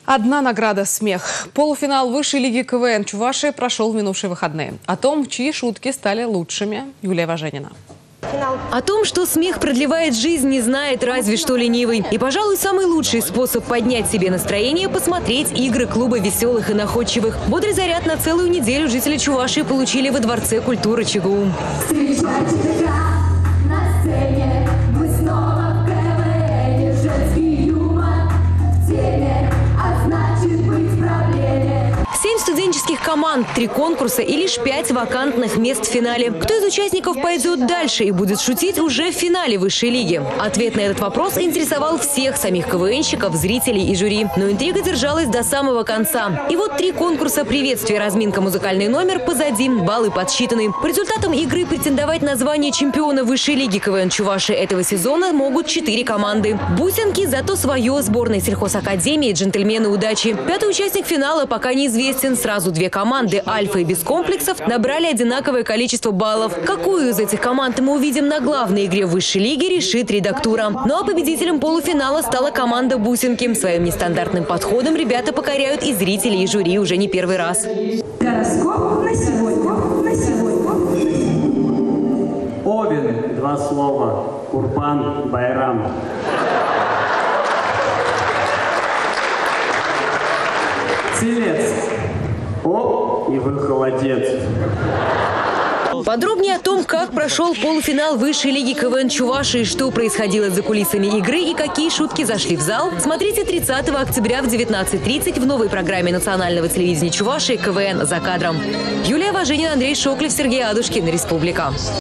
Одна награда – смех. Полуфинал высшей лиги КВН Чувашии прошел в минувшие выходные. О том, чьи шутки стали лучшими, Юлия Важенина. О том, что смех продлевает жизнь, не знает разве что ленивый. И, пожалуй, самый лучший способ поднять себе настроение – посмотреть игры клуба веселых и находчивых. Бодрый заряд на целую неделю жители Чувашии получили во Дворце культуры ЧГУ. На сцене мы снова в КВН, женский юмор в теме, а значит быть в проблеме. 7 студенческих команд, 3 конкурса и лишь 5 вакантных мест в финале. Кто из участников пойдет дальше и будет шутить уже в финале высшей лиги? Ответ на этот вопрос интересовал всех самих КВНщиков, зрителей и жюри. Но интрига держалась до самого конца. И вот 3 конкурса: приветствие, разминка, музыкальный номер позади, баллы подсчитаны. По результатам игры претендовать на звание чемпиона высшей лиги КВН Чувашии этого сезона могут 4 команды. Бусинки зато свое: сборная сельхозакадемии, джентльмены удачи. 5-й участник финала пока неизвестен. Сразу 2 команды «Альфа» и «Без комплексов» набрали одинаковое количество баллов. Какую из этих команд мы увидим на главной игре высшей лиги, решит редактура. Ну а победителем полуфинала стала команда «Бусинки». Своим нестандартным подходом ребята покоряют и зрителей, и жюри уже не первый раз. Гороскоп на сегодня. Овен, 2 слова. Курбан, Байрам. Телец. О, и вы холодец. Подробнее о том, как прошел полуфинал высшей лиги КВН Чувашии, что происходило за кулисами игры и какие шутки зашли в зал, смотрите 30 октября в 19:30 в новой программе национального телевидения Чувашии «КВН за кадром». Юлия Важенина, Андрей Шоклев, Сергей Адушкин, Республика.